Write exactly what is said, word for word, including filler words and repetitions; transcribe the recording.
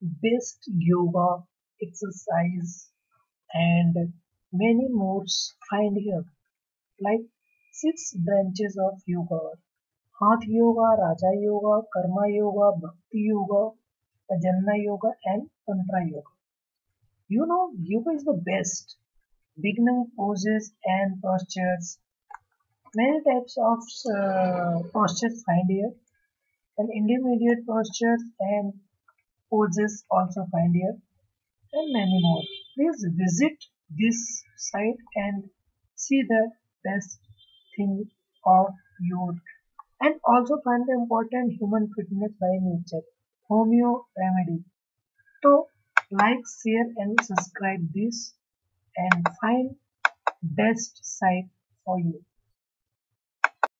best yoga, exercise, and many more find here, like six branches of yoga: Hatha Yoga, Raja Yoga, Karma Yoga, Bhakti Yoga, Ajna Yoga, and Tantra Yoga. You know, yoga is the best. Beginning poses and postures. Many types of uh, postures find here, and intermediate postures and poses also find here, and many more. Please visit this site and see the best thing of your, and also find the important human fitness by nature. Homeo remedy. So like, share and subscribe this and find best site for you.